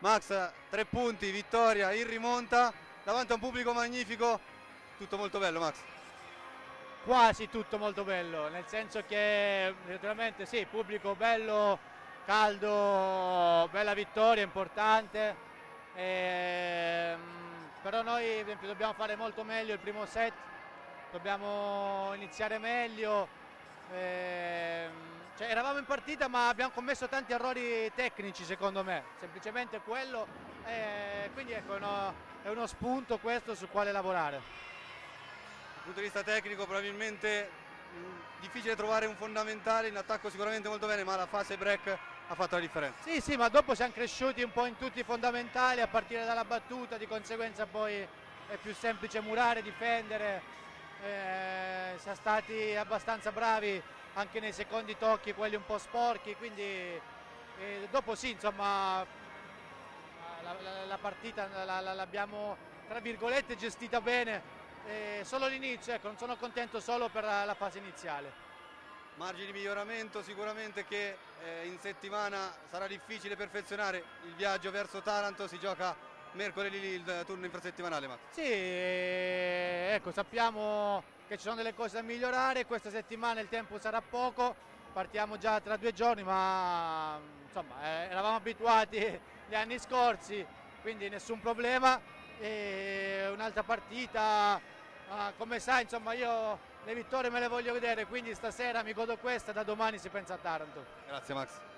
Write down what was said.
Max, 3 punti, vittoria in rimonta, davanti a un pubblico magnifico, tutto molto bello Max. Quasi tutto molto bello, nel senso che naturalmente sì, pubblico bello, caldo, bella vittoria, importante, però noi per esempio dobbiamo fare molto meglio il primo set, dobbiamo iniziare meglio, cioè, eravamo in partita ma abbiamo commesso tanti errori tecnici secondo me, semplicemente quello, quindi ecco è uno spunto questo sul quale lavorare. Dal punto di vista tecnico probabilmente difficile trovare un fondamentale, in attacco sicuramente molto bene, ma la fase break ha fatto la differenza. Sì, sì, ma dopo siamo cresciuti un po' in tutti i fondamentali a partire dalla battuta, di conseguenza poi è più semplice murare, difendere, siamo stati abbastanza bravi anche nei secondi tocchi, quelli un po' sporchi, quindi dopo sì, insomma, la partita l'abbiamo tra virgolette gestita bene, solo l'inizio, ecco, non sono contento solo per la fase iniziale. Margini di miglioramento sicuramente che in settimana sarà difficile perfezionare. Il viaggio verso Taranto si gioca mercoledì il turno infrasettimanale. Max. Sì, ecco, sappiamo che ci sono delle cose da migliorare, questa settimana il tempo sarà poco, partiamo già tra 2 giorni, ma insomma eravamo abituati gli anni scorsi, quindi nessun problema. E un'altra partita, come sai, insomma io le vittorie me le voglio vedere, quindi stasera mi godo questa, da domani si pensa a Taranto. Grazie Max.